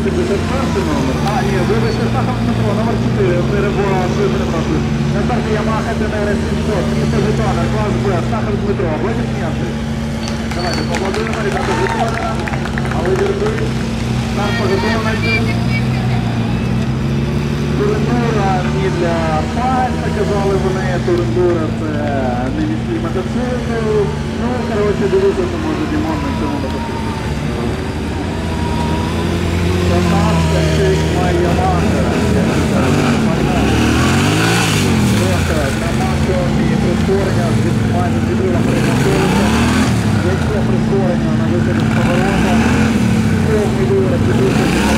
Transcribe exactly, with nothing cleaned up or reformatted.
п'ятдесят перший номер. А, ні, вибачте, Стахов Дмитро, номер чотири, перебуваю, перепрошую. На старті Yamaha ті ен ар сімсот, місто Житомир, клас Б, Стахов Дмитро, аплодисменти. Давайте поаплодуємо, ребята Житомира, а ви держите, старт по готовності. Турендура не для пальця, казали вони, турендура це не військові мотоцикли. Ну, коротше, дивіться, що може Дімон на цьому мотоциклі. Шанавська честь моя Yamaha. Просто на максимумі прискорення з максимальним відривом прийматовується. Якщо прискорення на виході з поворота, повний виворот відрився.